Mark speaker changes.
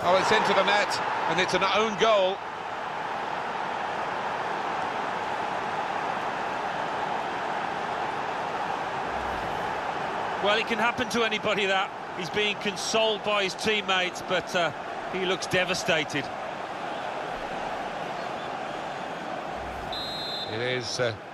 Speaker 1: Oh, it's into the net, and it's an own goal.
Speaker 2: Well, it can happen to anybody, that. He's being consoled by his teammates, but he looks devastated.
Speaker 1: It is